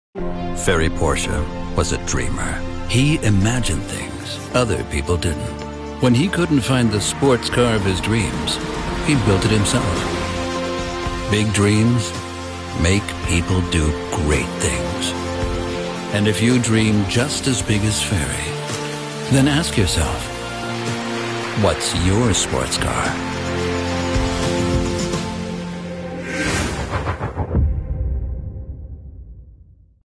Ferry Porsche was a dreamer. He imagined things other people didn't. When he couldn't find the sports car of his dreams, he built it himself. Big dreams make people do great things. And if you dream just as big as Ferry, then ask yourself, what's your sports car?